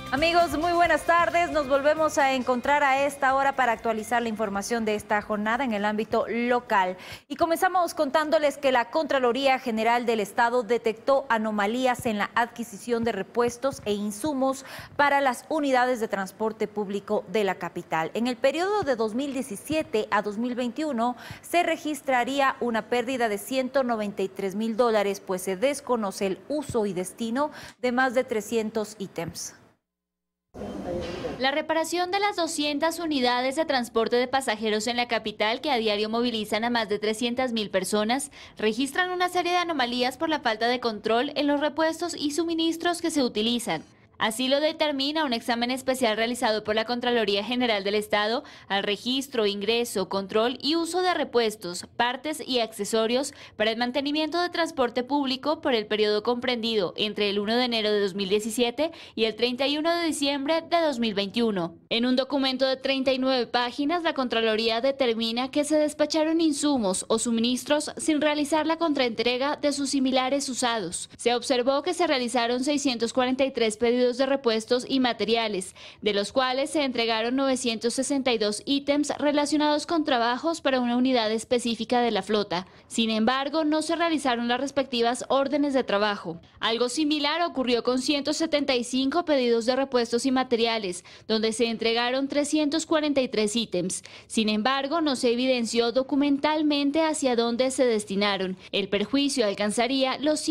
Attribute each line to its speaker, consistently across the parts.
Speaker 1: Amigos, muy buenas tardes. Nos volvemos a encontrar a esta hora para actualizar la información de esta jornada en el ámbito local. Y comenzamos contándoles que la Contraloría General del Estado detectó anomalías en la adquisición de repuestos e insumos para las unidades de transporte público de la capital. En el periodo de 2017 a 2021 se registraría una pérdida de $193,000, pues se desconoce el uso y destino de más de 300 ítems.
Speaker 2: La reparación de las 200 unidades de transporte de pasajeros en la capital, que a diario movilizan a más de 300,000 personas, registran una serie de anomalías por la falta de control en los repuestos y suministros que se utilizan. Así lo determina un examen especial realizado por la Contraloría General del Estado al registro, ingreso, control y uso de repuestos, partes y accesorios para el mantenimiento de transporte público por el periodo comprendido entre el 1 de enero de 2017 y el 31 de diciembre de 2021. En un documento de 39 páginas, la Contraloría determina que se despacharon insumos o suministros sin realizar la contraentrega de sus similares usados. Se observó que se realizaron 643 pedidos de repuestos y materiales, de los cuales se entregaron 962 ítems relacionados con trabajos para una unidad específica de la flota. Sin embargo, no se realizaron las respectivas órdenes de trabajo. Algo similar ocurrió con 175 pedidos de repuestos y materiales, donde se entregaron 343 ítems. Sin embargo, no se evidenció documentalmente hacia dónde se destinaron. El perjuicio alcanzaría los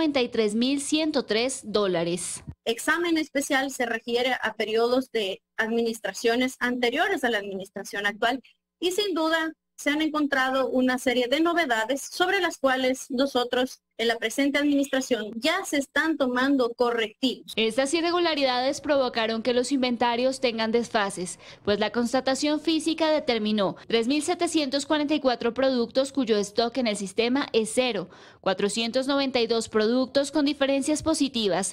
Speaker 2: $193,103.
Speaker 3: Examen especial se refiere a periodos de administraciones anteriores a la administración actual y sin duda se han encontrado una serie de novedades sobre las cuales nosotros en la presente administración ya se están tomando correctivos.
Speaker 2: Estas irregularidades provocaron que los inventarios tengan desfases, pues la constatación física determinó 3.744 productos cuyo stock en el sistema es cero, 492 productos con diferencias positivas,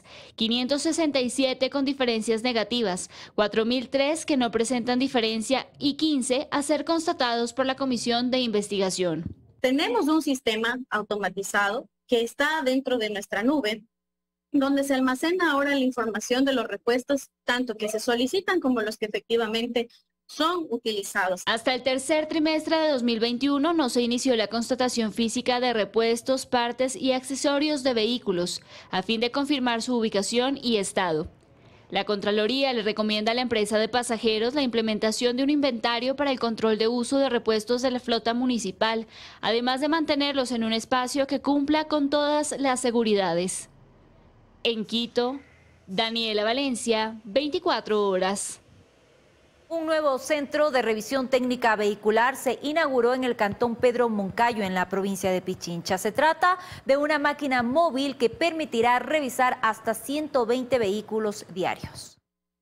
Speaker 2: 567 con diferencias negativas, 4.003 que no presentan diferencia y 15 a ser constatados por la Comisión de Investigación.
Speaker 3: Tenemos un sistema automatizado que está dentro de nuestra nube, donde se almacena ahora la información de los repuestos, tanto que se solicitan como los que efectivamente son utilizados.
Speaker 2: Hasta el tercer trimestre de 2021 no se inició la constatación física de repuestos, partes y accesorios de vehículos, a fin de confirmar su ubicación y estado. La Contraloría le recomienda a la empresa de pasajeros la implementación de un inventario para el control de uso de repuestos de la flota municipal, además de mantenerlos en un espacio que cumpla con todas las seguridades. En Quito, Daniela Valencia, 24 horas.
Speaker 1: Un nuevo centro de revisión técnica vehicular se inauguró en el cantón Pedro Moncayo, en la provincia de Pichincha. Se trata de una máquina móvil que permitirá revisar hasta 120 vehículos diarios.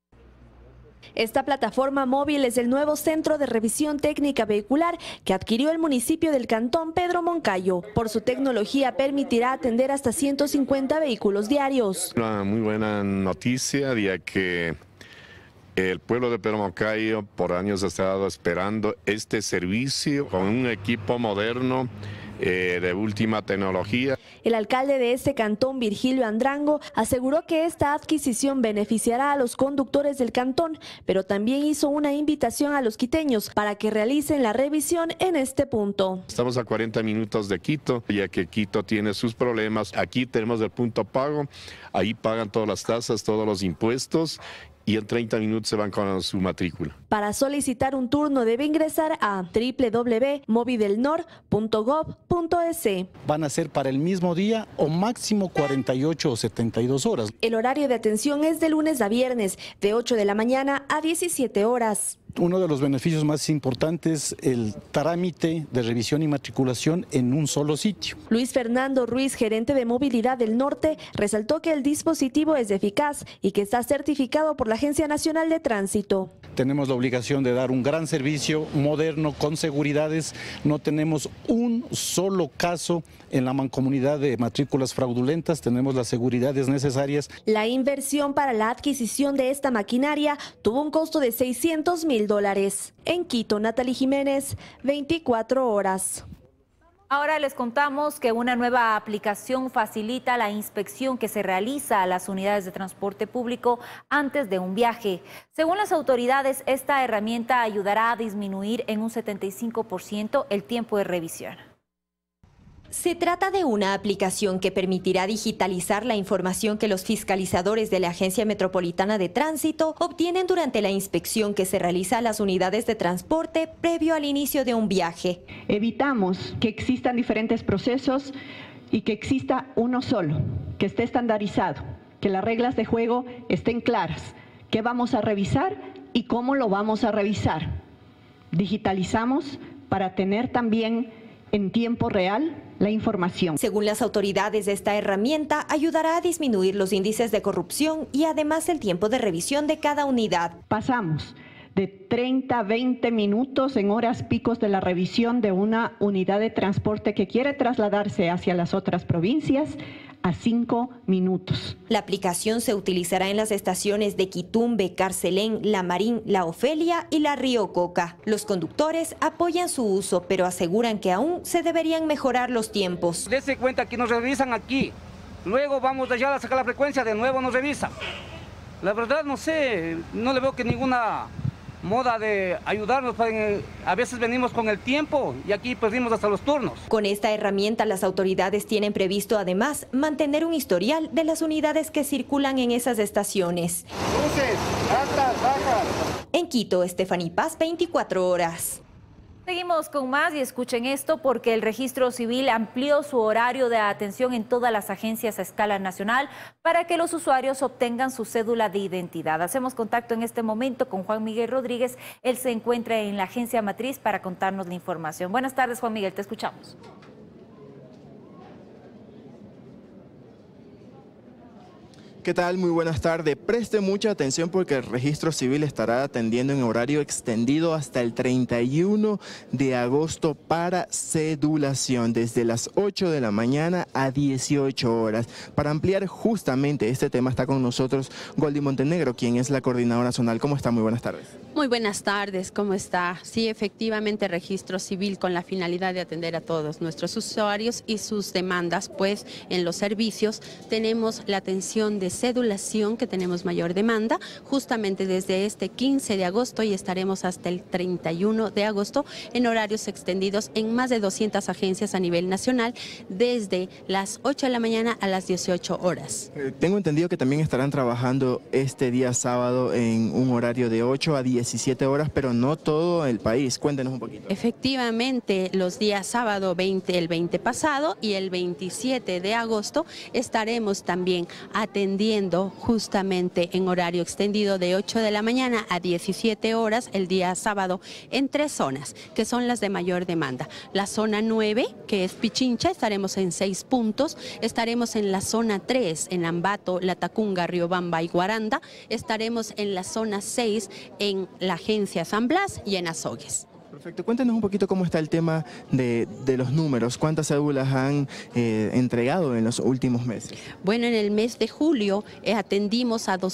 Speaker 4: Esta plataforma móvil es el nuevo centro de revisión técnica vehicular que adquirió el municipio del cantón Pedro Moncayo. Por su tecnología permitirá atender hasta 150 vehículos diarios.
Speaker 5: Una muy buena noticia, ya que el pueblo de Pedro Moncayo por años ha estado esperando este servicio con un equipo moderno de última tecnología.
Speaker 4: El alcalde de este cantón, Virgilio Andrango, aseguró que esta adquisición beneficiará a los conductores del cantón, pero también hizo una invitación a los quiteños para que realicen la revisión en este punto.
Speaker 5: Estamos a 40 minutos de Quito, ya que Quito tiene sus problemas. Aquí tenemos el punto pago, ahí pagan todas las tasas, todos los impuestos, y en 30 minutos se van con su matrícula.
Speaker 4: Para solicitar un turno debe ingresar a www.movidelnor.gov.es.
Speaker 6: Van a ser para el mismo día o máximo 48 o 72 horas.
Speaker 4: El horario de atención es de lunes a viernes, de 8 de la mañana a 17 horas.
Speaker 6: Uno de los beneficios más importantes, el trámite de revisión y matriculación en un solo sitio.
Speaker 4: Luis Fernando Ruiz, gerente de Movilidad del Norte, resaltó que el dispositivo es eficaz y que está certificado por la Agencia Nacional de Tránsito.
Speaker 6: Tenemos la obligación de dar un gran servicio moderno, con seguridades. No tenemos un solo caso en la mancomunidad de matrículas fraudulentas, tenemos las seguridades necesarias.
Speaker 4: La inversión para la adquisición de esta maquinaria tuvo un costo de $600,000. En Quito, Natalie Jiménez, 24 horas.
Speaker 1: Ahora les contamos que una nueva aplicación facilita la inspección que se realiza a las unidades de transporte público antes de un viaje. Según las autoridades, esta herramienta ayudará a disminuir en un 75% el tiempo de revisión.
Speaker 7: Se trata de una aplicación que permitirá digitalizar la información que los fiscalizadores de la Agencia Metropolitana de Tránsito obtienen durante la inspección que se realiza a las unidades de transporte previo al inicio de un viaje.
Speaker 8: Evitamos que existan diferentes procesos y que exista uno solo, que esté estandarizado, que las reglas de juego estén claras, qué vamos a revisar y cómo lo vamos a revisar. Digitalizamos para tener también en tiempo real la información.
Speaker 7: Según las autoridades, esta herramienta ayudará a disminuir los índices de corrupción y además el tiempo de revisión de cada unidad.
Speaker 8: Pasamos de 30 a 20 minutos en horas picos de la revisión de una unidad de transporte que quiere trasladarse hacia las otras provincias a 5 minutos.
Speaker 7: La aplicación se utilizará en las estaciones de Quitumbe, Carcelén, La Marín, La Ofelia y La Río Coca. Los conductores apoyan su uso, pero aseguran que aún se deberían mejorar los tiempos.
Speaker 9: Dese cuenta que nos revisan aquí, luego vamos allá a sacar la frecuencia, de nuevo nos revisan. La verdad no sé, no le veo que ninguna moda de ayudarnos, a veces venimos con el tiempo y aquí perdimos hasta los turnos.
Speaker 7: Con esta herramienta las autoridades tienen previsto además mantener un historial de las unidades que circulan en esas estaciones.
Speaker 9: Luces, altas, bajas.
Speaker 7: En Quito, Stephanie Paz, 24 horas.
Speaker 1: Seguimos con más y escuchen esto porque el Registro Civil amplió su horario de atención en todas las agencias a escala nacional para que los usuarios obtengan su cédula de identidad. Hacemos contacto en este momento con Juan Miguel Rodríguez. Él se encuentra en la agencia matriz para contarnos la información. Buenas tardes, Juan Miguel, te escuchamos.
Speaker 10: ¿Qué tal? Muy buenas tardes. Preste mucha atención porque el Registro Civil estará atendiendo en horario extendido hasta el 31 de agosto para cedulación, desde las 8 de la mañana a 18 horas. Para ampliar justamente este tema está con nosotros Goldy Montenegro, quien es la coordinadora zonal. ¿Cómo está? Muy buenas tardes.
Speaker 11: Muy buenas tardes, ¿cómo está? Sí, efectivamente, Registro Civil con la finalidad de atender a todos nuestros usuarios y sus demandas, pues en los servicios tenemos la atención de cedulación, que tenemos mayor demanda, justamente desde este 15 de agosto y estaremos hasta el 31 de agosto en horarios extendidos en más de 200 agencias a nivel nacional, desde las 8 de la mañana a las 18 horas.
Speaker 10: Tengo entendido que también estarán trabajando este día sábado en un horario de 8 a 17 horas, pero no todo el país. Cuéntenos un poquito.
Speaker 11: Efectivamente, los días sábado el 20 pasado y el 27 de agosto estaremos también atendiendo justamente en horario extendido de 8 de la mañana a 17 horas el día sábado en 3 zonas, que son las de mayor demanda. La zona 9, que es Pichincha, estaremos en 6 puntos. Estaremos en la zona 3, en Ambato, Latacunga, Riobamba y Guaranda. Estaremos en la zona 6, en la agencia San Blas y en Azogues.
Speaker 10: Perfecto. Cuéntenos un poquito cómo está el tema de los números. ¿Cuántas cédulas han entregado en los últimos meses?
Speaker 11: Bueno, en el mes de julio atendimos a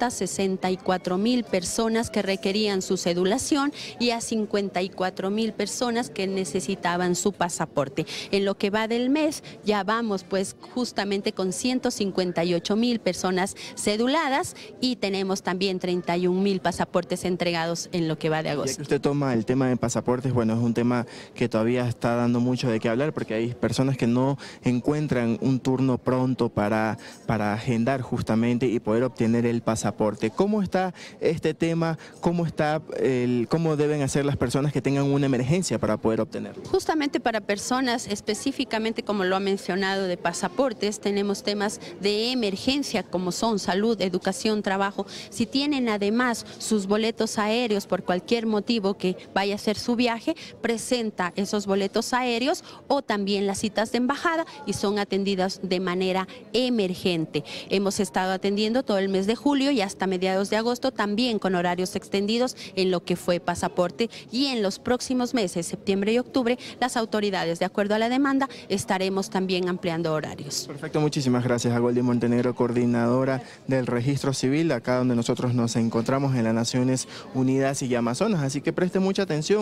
Speaker 11: 264,000 personas que requerían su cedulación y a 54,000 personas que necesitaban su pasaporte. En lo que va del mes ya vamos pues justamente con 158,000 personas ceduladas y tenemos también 31,000 pasaportes entregados en lo que va de agosto.
Speaker 10: Ya que usted toma el tema de pasaportes, bueno, es un tema que todavía está dando mucho de qué hablar porque hay personas que no encuentran un turno pronto para agendar justamente y poder obtener el pasaporte. ¿Cómo está este tema? ¿Cómo deben hacer las personas que tengan una emergencia para poder obtenerlo?
Speaker 11: Justamente para personas específicamente, como lo ha mencionado, de pasaportes, tenemos temas de emergencia como son salud, educación, trabajo. Si tienen además sus boletos aéreos por cualquier motivo que vaya a ser su viaje, presenta esos boletos aéreos o también las citas de embajada y son atendidas de manera emergente. Hemos estado atendiendo todo el mes de julio y hasta mediados de agosto también con horarios extendidos en lo que fue pasaporte y en los próximos meses, septiembre y octubre, las autoridades, de acuerdo a la demanda, estaremos también ampliando horarios.
Speaker 10: Perfecto, muchísimas gracias a Goldy Montenegro, coordinadora del Registro Civil, acá donde nosotros nos encontramos en las Naciones Unidas y Amazonas, así que preste mucha atención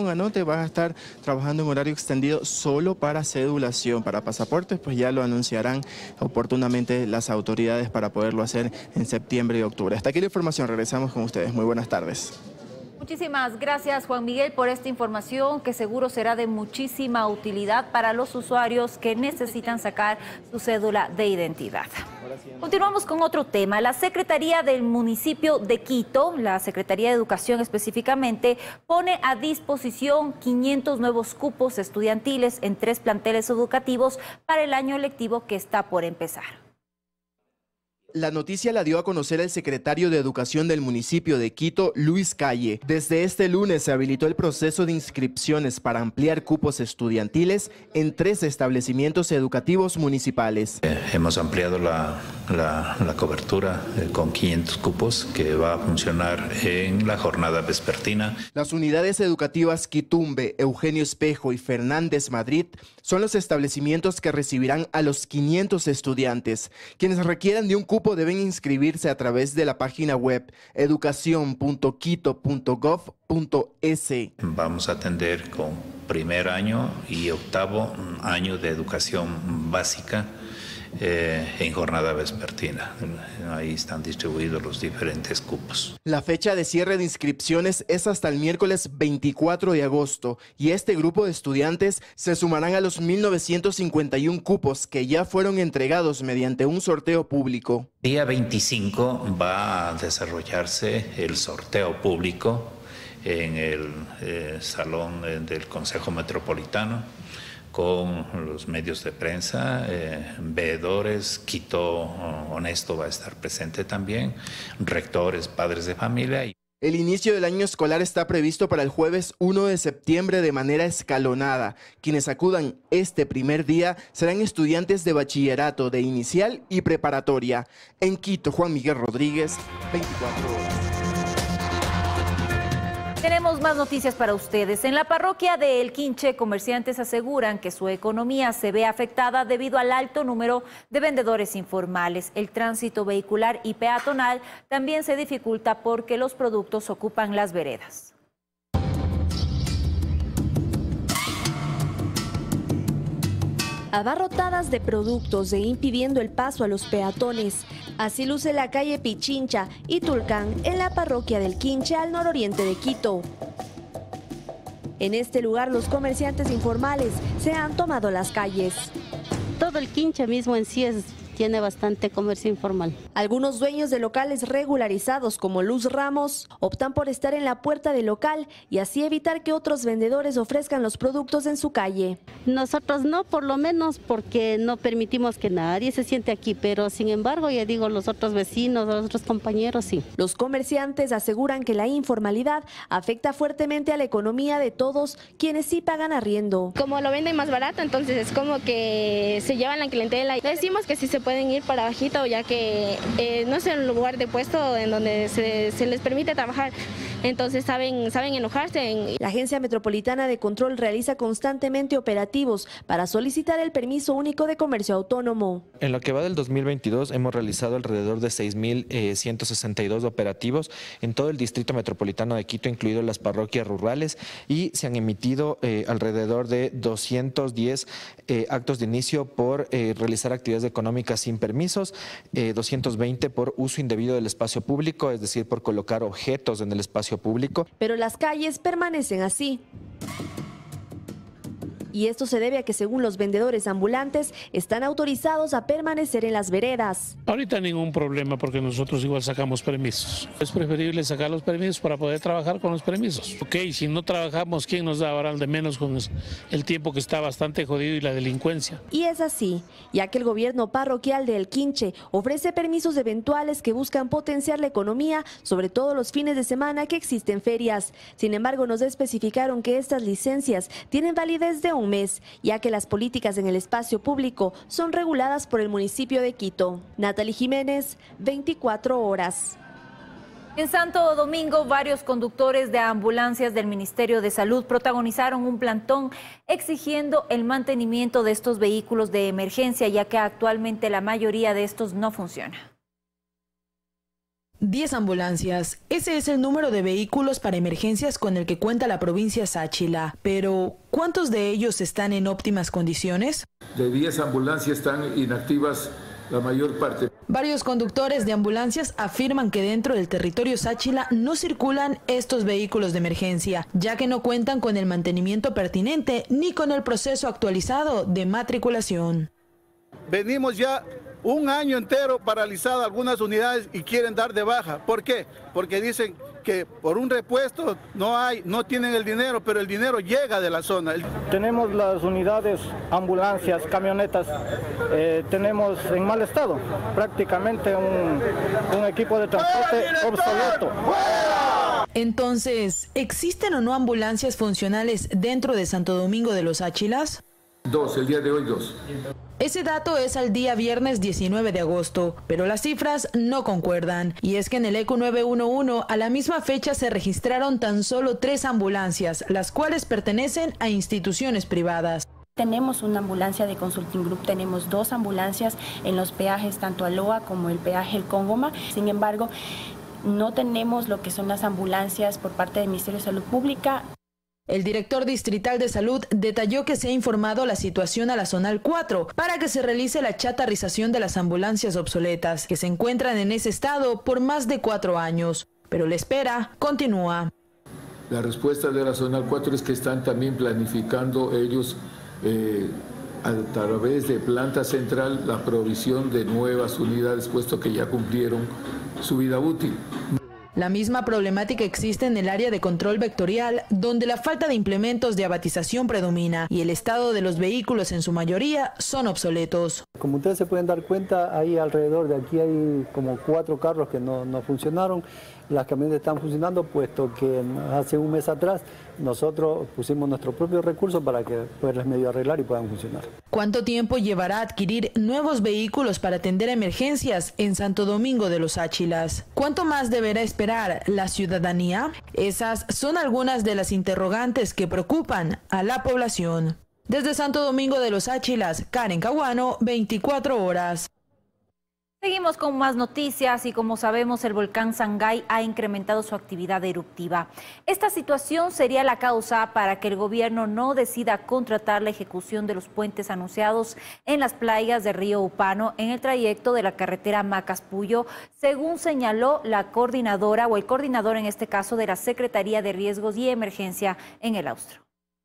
Speaker 10: atención, anote, vas a estar trabajando en horario extendido solo para cedulación. Para pasaportes, pues ya lo anunciarán oportunamente las autoridades para poderlo hacer en septiembre y octubre. Hasta aquí la información, regresamos con ustedes. Muy buenas tardes.
Speaker 1: Muchísimas gracias, Juan Miguel, por esta información que seguro será de muchísima utilidad para los usuarios que necesitan sacar su cédula de identidad. Continuamos con otro tema. La Secretaría del Municipio de Quito, la Secretaría de Educación específicamente, pone a disposición 500 nuevos cupos estudiantiles en 3 planteles educativos para el año lectivo que está por empezar.
Speaker 10: La noticia la dio a conocer el secretario de Educación del municipio de Quito, Luis Calle. Desde este lunes se habilitó el proceso de inscripciones para ampliar cupos estudiantiles en 3 establecimientos educativos municipales.
Speaker 12: Hemos ampliado la cobertura con 500 cupos que va a funcionar en la jornada vespertina.
Speaker 10: Las unidades educativas Quitumbe, Eugenio Espejo y Fernández Madrid son los establecimientos que recibirán a los 500 estudiantes. Quienes requieran de un cupo deben inscribirse a través de la página web educacion.quito.gov.es.
Speaker 12: Vamos a atender con primer año y octavo año de educación básica en jornada vespertina. Ahí están distribuidos los diferentes cupos.
Speaker 10: La fecha de cierre de inscripciones es hasta el miércoles 24 de agosto y este grupo de estudiantes se sumarán a los 1.951 cupos que ya fueron entregados mediante un sorteo público.
Speaker 12: Día 25 va a desarrollarse el sorteo público en el salón del Consejo Metropolitano, con los medios de prensa, veedores. Quito Honesto va a estar presente también, rectores, padres de familia.
Speaker 10: El inicio del año escolar está previsto para el jueves 1 de septiembre de manera escalonada. Quienes acudan este primer día serán estudiantes de bachillerato, de inicial y preparatoria. En Quito, Juan Miguel Rodríguez, 24 horas.
Speaker 1: Tenemos más noticias para ustedes. En la parroquia de El Quinche, comerciantes aseguran que su economía se ve afectada debido al alto número de vendedores informales. El tránsito vehicular y peatonal también se dificulta porque los productos ocupan las veredas.
Speaker 4: Abarrotadas de productos e impidiendo el paso a los peatones. Así luce la calle Pichincha y Tulcán en la parroquia del Quinche al nororiente de Quito. En este lugar los comerciantes informales se han tomado las calles.
Speaker 13: Todo el Quinche mismo en sí tiene bastante comercio informal.
Speaker 4: Algunos dueños de locales regularizados como Luz Ramos optan por estar en la puerta del local y así evitar que otros vendedores ofrezcan los productos en su calle.
Speaker 13: Nosotros no, por lo menos porque no permitimos que nadie se siente aquí, pero sin embargo, ya digo, los otros vecinos, los otros compañeros sí.
Speaker 4: Los comerciantes aseguran que la informalidad afecta fuertemente a la economía de todos quienes sí pagan arriendo.
Speaker 14: Como lo venden más barato, entonces es como que se llevan la clientela. Decimos que sí se pueden ir para bajito, ya que no es un lugar de puesto en donde se les permite trabajar, entonces saben enojarse.
Speaker 4: La Agencia Metropolitana de Control realiza constantemente operativos para solicitar el permiso único de comercio autónomo.
Speaker 15: En lo que va del 2022 hemos realizado alrededor de 6.162 operativos en todo el distrito metropolitano de Quito, incluido las parroquias rurales, y se han emitido alrededor de 210 actos de inicio por realizar actividades económicas sin permisos, 220 por uso indebido del espacio público, es decir, por colocar objetos en el espacio público.
Speaker 4: Pero las calles permanecen así. Y esto se debe a que, según los vendedores ambulantes, están autorizados a permanecer en las veredas.
Speaker 16: Ahorita ningún problema porque nosotros igual sacamos permisos. Es preferible sacar los permisos para poder trabajar con los permisos. Ok, si no trabajamos, ¿quién nos da ahora de menos con el tiempo que está bastante jodido y la delincuencia?
Speaker 4: Y es así, ya que el gobierno parroquial de El Quinche ofrece permisos eventuales que buscan potenciar la economía, sobre todo los fines de semana que existen ferias. Sin embargo, nos especificaron que estas licencias tienen validez de un mes, ya que las políticas en el espacio público son reguladas por el municipio de Quito. Natalie Jiménez, 24 horas.
Speaker 1: En Santo Domingo, varios conductores de ambulancias del Ministerio de Salud protagonizaron un plantón exigiendo el mantenimiento de estos vehículos de emergencia, ya que actualmente la mayoría de estos no funciona.
Speaker 17: 10 ambulancias. Ese es el número de vehículos para emergencias con el que cuenta la provincia Sáchila. Pero, ¿cuántos de ellos están en óptimas condiciones?
Speaker 18: De 10 ambulancias están inactivas la mayor parte.
Speaker 17: Varios conductores de ambulancias afirman que dentro del territorio Sáchila no circulan estos vehículos de emergencia, ya que no cuentan con el mantenimiento pertinente ni con el proceso actualizado de matriculación.
Speaker 19: Venimos ya un año entero paralizado algunas unidades y quieren dar de baja. ¿Por qué? Porque dicen que por un repuesto no tienen el dinero, pero el dinero llega de la zona.
Speaker 20: Tenemos las unidades, ambulancias, camionetas, tenemos en mal estado, prácticamente un equipo de transporte obsoleto.
Speaker 17: Entonces, ¿existen o no ambulancias funcionales dentro de Santo Domingo de los Sáchilas?
Speaker 18: 2, el día de hoy 2.
Speaker 17: Ese dato es al día viernes 19 de agosto, pero las cifras no concuerdan. Y es que en el ECU 911 a la misma fecha se registraron tan solo 3 ambulancias, las cuales pertenecen a instituciones privadas.
Speaker 21: Tenemos una ambulancia de Consulting Group, tenemos 2 ambulancias en los peajes, tanto Aloa como el peaje El Cóngoma. Sin embargo, no tenemos lo que son las ambulancias por parte del Ministerio de Salud Pública.
Speaker 17: El director distrital de salud detalló que se ha informado la situación a la Zonal 4 para que se realice la chatarrización de las ambulancias obsoletas que se encuentran en ese estado por más de 4 años. Pero la espera continúa.
Speaker 18: La respuesta de la Zonal 4 es que están también planificando ellos a través de planta central la provisión de nuevas unidades, puesto que ya cumplieron su vida útil.
Speaker 17: La misma problemática existe en el área de control vectorial, donde la falta de implementos de abatización predomina y el estado de los vehículos en su mayoría son obsoletos.
Speaker 20: Como ustedes se pueden dar cuenta, ahí alrededor de aquí hay como 4 carros que no funcionaron. Las camionetas están funcionando, puesto que hace un mes atrás nosotros pusimos nuestro propio recurso para que poderles medio arreglar y puedan funcionar.
Speaker 17: ¿Cuánto tiempo llevará a adquirir nuevos vehículos para atender emergencias en Santo Domingo de los Sáchilas? ¿Cuánto más deberá esperar la ciudadanía? Esas son algunas de las interrogantes que preocupan a la población. Desde Santo Domingo de los Sáchilas, Karen Caguano, 24 horas.
Speaker 1: Seguimos con más noticias y como sabemos el volcán Sangay ha incrementado su actividad eruptiva. Esta situación sería la causa para que el gobierno no decida contratar la ejecución de los puentes anunciados en las playas de Río Upano en el trayecto de la carretera Macaspuyo, según señaló la coordinadora o el coordinador en este caso de la Secretaría de Riesgos y Emergencia en el Austro.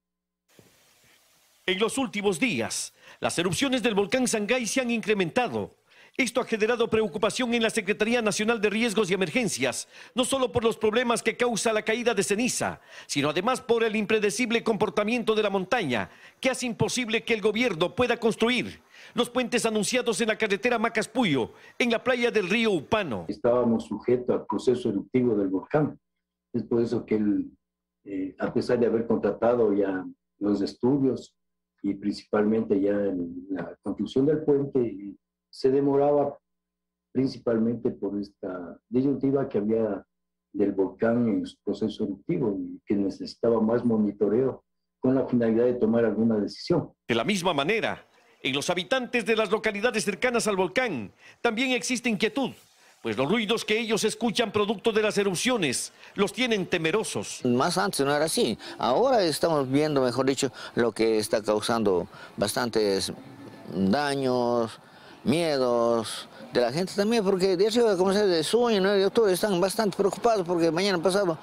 Speaker 22: En los últimos días, las erupciones del volcán Sangay se han incrementado. Esto ha generado preocupación en la Secretaría Nacional de Riesgos y Emergencias, no solo por los problemas que causa la caída de ceniza, sino además por el impredecible comportamiento de la montaña, que hace imposible que el gobierno pueda construir los puentes anunciados en la carretera Macaspuyo, en la playa del río Upano.
Speaker 23: Estábamos sujetos al proceso eruptivo del volcán. Es por eso que a pesar de haber contratado ya los estudios y principalmente ya en la construcción del puente, se demoraba principalmente por esta disyuntiva que había del volcán en su proceso eruptivo y que necesitaba más monitoreo con la finalidad de tomar alguna decisión.
Speaker 22: De la misma manera, en los habitantes de las localidades cercanas al volcán también existe inquietud, pues los ruidos que ellos escuchan producto de las erupciones los tienen temerosos.
Speaker 24: Más antes no era así, ahora estamos viendo, mejor dicho, lo que está causando bastantes daños, miedos de la gente también, porque de hecho, como se de junio, 9 de octubre, están bastante preocupados porque mañana pasado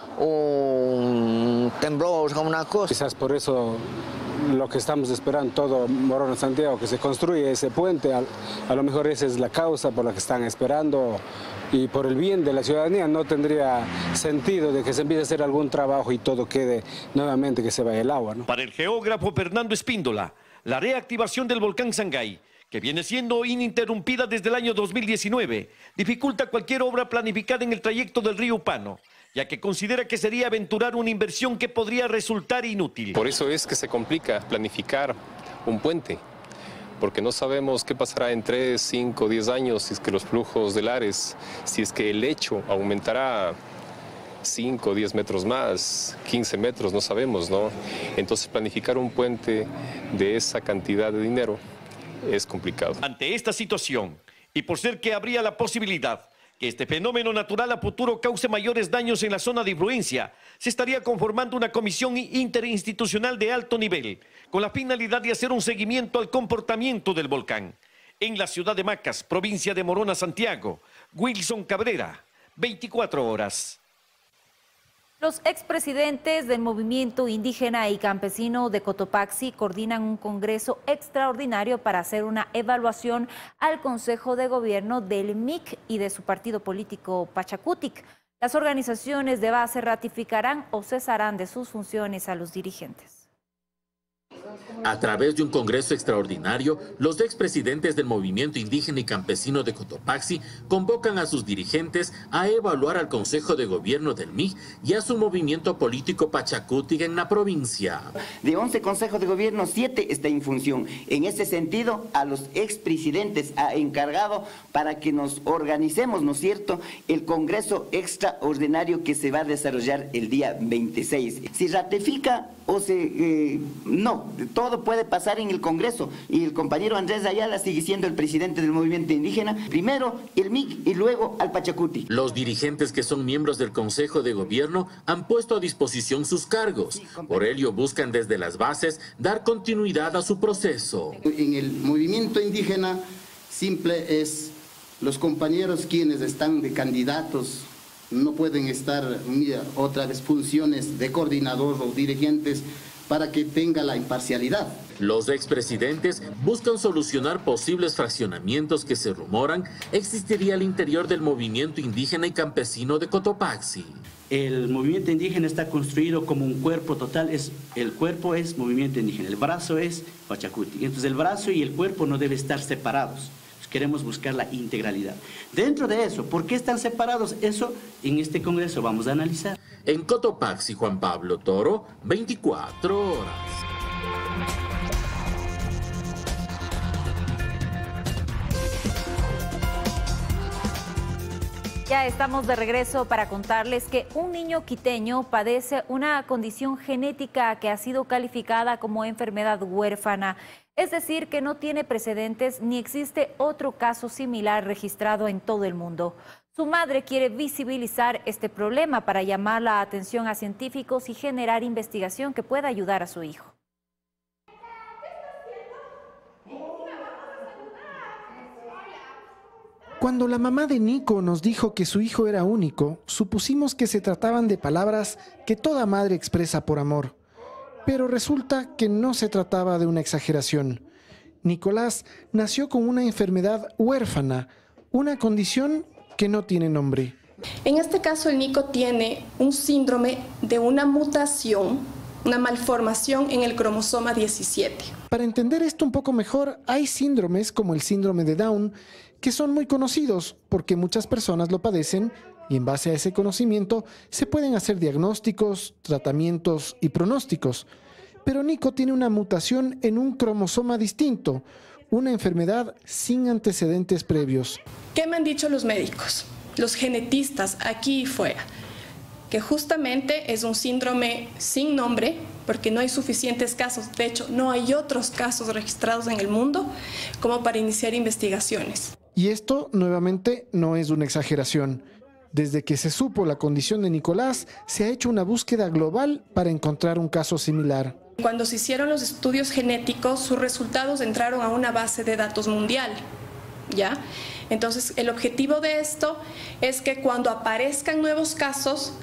Speaker 24: un temblor o una cosa.
Speaker 25: Quizás por eso lo que estamos esperando todo Morona Santiago, que se construye ese puente, a lo mejor esa es la causa por la que están esperando y por el bien de la ciudadanía no tendría sentido de que se empiece a hacer algún trabajo y todo quede nuevamente que se vaya el agua, ¿no?
Speaker 22: Para el geógrafo Fernando Espíndola, la reactivación del volcán Sangay, que viene siendo ininterrumpida desde el año 2019, dificulta cualquier obra planificada en el trayecto del río Upano, ya que considera que sería aventurar una inversión que podría resultar inútil.
Speaker 26: Por eso es que se complica planificar un puente, porque no sabemos qué pasará en 3, 5, 10 años, si es que los flujos del Ares, si es que el lecho aumentará 5, 10 metros más, 15 metros, no sabemos, ¿no? Entonces planificar un puente de esa cantidad de dinero es complicado.
Speaker 22: Ante esta situación, y por ser que habría la posibilidad que este fenómeno natural a futuro cause mayores daños en la zona de influencia, se estaría conformando una comisión interinstitucional de alto nivel, con la finalidad de hacer un seguimiento al comportamiento del volcán. En la ciudad de Macas, provincia de Morona, Santiago, Wilson Cabrera, 24 horas.
Speaker 1: Los expresidentes del movimiento indígena y campesino de Cotopaxi coordinan un congreso extraordinario para hacer una evaluación al Consejo de Gobierno del MIC y de su partido político Pachacutic. Las organizaciones de base ratificarán o cesarán de sus funciones a los dirigentes.
Speaker 2: A través de un congreso extraordinario, los expresidentes del movimiento indígena y campesino de Cotopaxi convocan a sus dirigentes a evaluar al Consejo de Gobierno del MIC y a su movimiento político Pachacutic en la provincia.
Speaker 3: De 11 consejos de gobierno, 7 está en función. En ese sentido, a los expresidentes ha encargado para que nos organicemos, ¿no es cierto?, el congreso extraordinario que se va a desarrollar el día 26. Si ratifica o no, todo puede pasar en el Congreso y el compañero Andrés Ayala sigue siendo el presidente del movimiento indígena, primero el MIC y luego al Pachacutic.
Speaker 2: Los dirigentes que son miembros del Consejo de Gobierno han puesto a disposición sus cargos. Por ello buscan desde las bases dar continuidad a su proceso.
Speaker 5: En el movimiento indígena simple es los compañeros quienes están de candidatos no pueden estar, otra vez, funciones de coordinador o dirigentes para que tenga la imparcialidad.
Speaker 2: Los expresidentes buscan solucionar posibles fraccionamientos que se rumoran existiría al interior del movimiento indígena y campesino de Cotopaxi.
Speaker 6: El movimiento indígena está construido como un cuerpo total, el cuerpo es movimiento indígena, el brazo es Pachacutic. Entonces el brazo y el cuerpo no deben estar separados. Queremos buscar la integralidad. Dentro de eso, ¿por qué están separados? Eso en este congreso vamos a analizar.
Speaker 2: En Cotopaxi, Juan Pablo Toro, 24 horas.
Speaker 1: Ya estamos de regreso para contarles que un niño quiteño padece una condición genética que ha sido calificada como enfermedad huérfana. Es decir, que no tiene precedentes ni existe otro caso similar registrado en todo el mundo. Su madre quiere visibilizar este problema para llamar la atención a científicos y generar investigación que pueda ayudar a su hijo.
Speaker 8: Cuando la mamá de Nico nos dijo que su hijo era único, supusimos que se trataban de palabras que toda madre expresa por amor. Pero resulta que no se trataba de una exageración. Nicolás nació con una enfermedad huérfana, una condición que no tiene nombre.
Speaker 9: En este caso, el Nico tiene un síndrome de una mutación, una malformación en el cromosoma 17.
Speaker 8: Para entender esto un poco mejor, hay síndromes como el síndrome de Down que son muy conocidos porque muchas personas lo padecen y en base a ese conocimiento se pueden hacer diagnósticos, tratamientos y pronósticos. Pero Nico tiene una mutación en un cromosoma distinto, una enfermedad sin antecedentes previos.
Speaker 9: ¿Qué me han dicho los médicos, los genetistas aquí y fuera? Que justamente es un síndrome sin nombre, porque no hay suficientes casos. De hecho, no hay otros casos registrados en el mundo como para iniciar investigaciones.
Speaker 8: Y esto, nuevamente, no es una exageración. Desde que se supo la condición de Nicolás, se ha hecho una búsqueda global para encontrar un caso similar.
Speaker 9: Cuando se hicieron los estudios genéticos, sus resultados entraron a una base de datos mundial, ¿ya? Entonces, el objetivo de esto es que cuando aparezcan nuevos casos,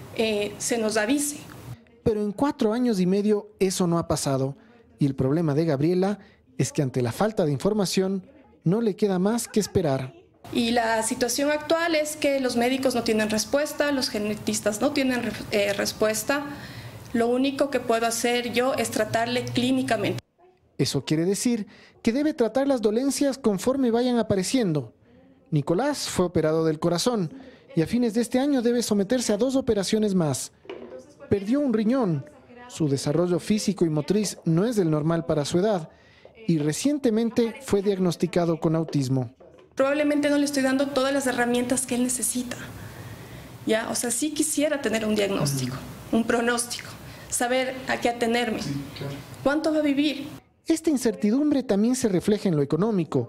Speaker 9: se nos avise.
Speaker 8: Pero en 4 años y medio eso no ha pasado. Y el problema de Gabriela es que ante la falta de información, no le queda más que esperar.
Speaker 9: Y la situación actual es que los médicos no tienen respuesta, los genetistas no tienen respuesta. Lo único que puedo hacer yo es tratarle clínicamente.
Speaker 8: Eso quiere decir que debe tratar las dolencias conforme vayan apareciendo. Nicolás fue operado del corazón y a fines de este año debe someterse a 2 operaciones más. Perdió un riñón, su desarrollo físico y motriz no es del normal para su edad y recientemente fue diagnosticado con autismo.
Speaker 9: Probablemente no le estoy dando todas las herramientas que él necesita. ¿Ya? O sea, sí quisiera tener un diagnóstico, un pronóstico, saber a qué atenerme. ¿Cuánto va a vivir?
Speaker 8: Esta incertidumbre también se refleja en lo económico.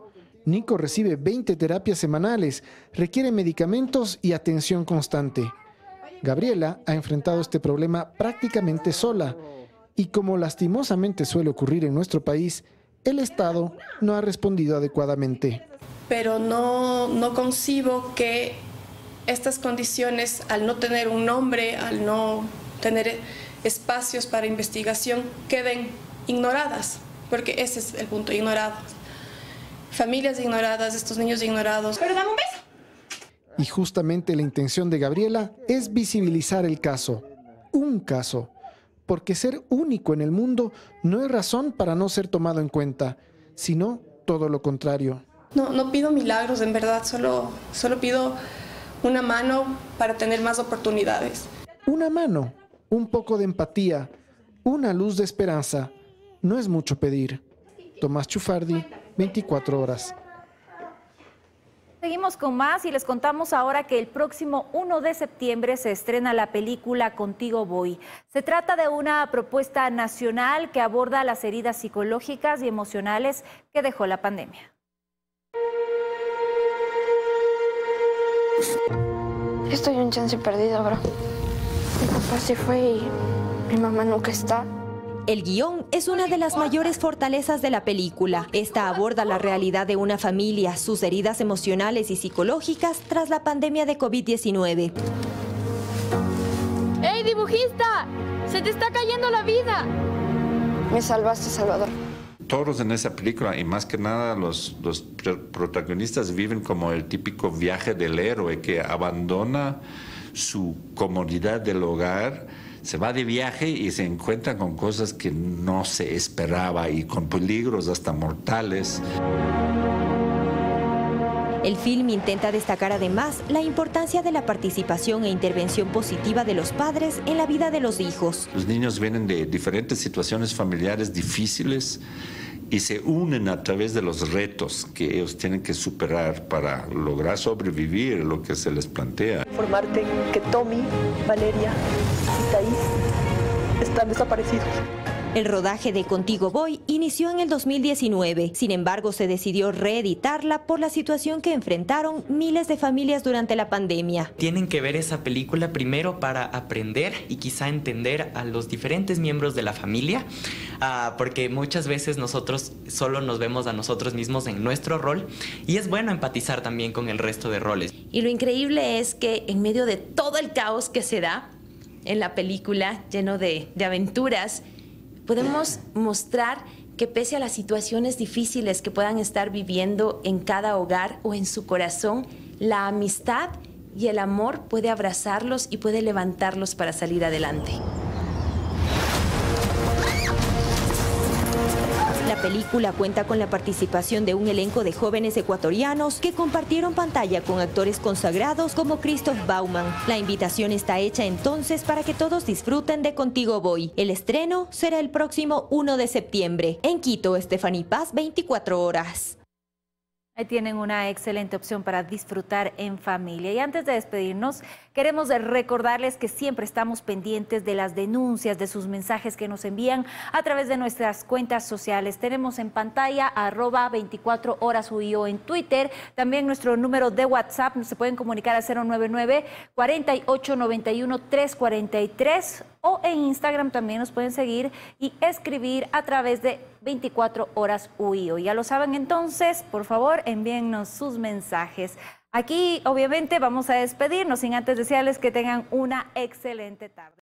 Speaker 8: Nico recibe 20 terapias semanales, requiere medicamentos y atención constante. Gabriela ha enfrentado este problema prácticamente sola y, como lastimosamente suele ocurrir en nuestro país, el Estado no ha respondido adecuadamente.
Speaker 9: Pero no concibo que estas condiciones, al no tener un nombre, al no tener espacios para investigación, queden ignoradas, porque ese es el punto, ignoradas. Familias ignoradas, estos niños ignorados. Pero dame un beso.
Speaker 8: Y justamente la intención de Gabriela es visibilizar el caso, un caso, porque ser único en el mundo no es razón para no ser tomado en cuenta, sino todo lo contrario.
Speaker 9: No pido milagros, en verdad, solo pido una mano para tener más oportunidades.
Speaker 8: Una mano, un poco de empatía, una luz de esperanza. No es mucho pedir. Tomás Chufardi, 24 horas.
Speaker 1: Seguimos con más y les contamos ahora que el próximo 1 de septiembre se estrena la película Contigo Voy. Se trata de una propuesta nacional que aborda las heridas psicológicas y emocionales que dejó la pandemia.
Speaker 7: Estoy un chance perdido, bro. Mi papá se fue y mi mamá nunca está.
Speaker 4: El guión es una de las mayores fortalezas de la película. Esta aborda la realidad de una familia, sus heridas emocionales y psicológicas tras la pandemia de COVID-19.
Speaker 7: ¡Ey, dibujista! ¡Se te está cayendo la vida! Me salvaste, Salvador.
Speaker 10: Todos en esa película, y más que nada los protagonistas, viven como el típico viaje del héroe que abandona su comodidad del hogar, se va de viaje y se encuentra con cosas que no se esperaba y con peligros hasta mortales.
Speaker 4: El film intenta destacar además la importancia de la participación e intervención positiva de los padres en la vida de los hijos.
Speaker 10: Los niños vienen de diferentes situaciones familiares difíciles y se unen a través de los retos que ellos tienen que superar para lograr sobrevivir lo que se les plantea.
Speaker 11: Informarte que Tommy, Valeria y Thais están desaparecidos.
Speaker 4: El rodaje de Contigo Voy inició en el 2019. Sin embargo, se decidió reeditarla por la situación que enfrentaron miles de familias durante la pandemia.
Speaker 12: Tienen que ver esa película primero para aprender y quizá entender a los diferentes miembros de la familia, porque muchas veces nosotros solo nos vemos a nosotros mismos en nuestro rol y es bueno empatizar también con el resto de roles.
Speaker 13: Y lo increíble es que en medio de todo el caos que se da en la película, lleno de aventuras, podemos mostrar que pese a las situaciones difíciles que puedan estar viviendo en cada hogar o en su corazón, la amistad y el amor puede abrazarlos y puede levantarlos para salir adelante.
Speaker 4: La película cuenta con la participación de un elenco de jóvenes ecuatorianos que compartieron pantalla con actores consagrados como Christoph Baumann. La invitación está hecha entonces para que todos disfruten de Contigo Voy. El estreno será el próximo 1 de septiembre. En Quito, Stephanie Paz, 24 horas.
Speaker 1: Ahí tienen una excelente opción para disfrutar en familia. Y antes de despedirnos, queremos recordarles que siempre estamos pendientes de las denuncias, de sus mensajes que nos envían a través de nuestras cuentas sociales. Tenemos en pantalla @24HorasUIO en Twitter, también nuestro número de WhatsApp, se pueden comunicar a 099-4891-343 o en Instagram también nos pueden seguir y escribir a través de 24HorasUIO. Ya lo saben entonces, por favor, envíennos sus mensajes. Aquí, obviamente, vamos a despedirnos sin antes desearles que tengan una excelente tarde.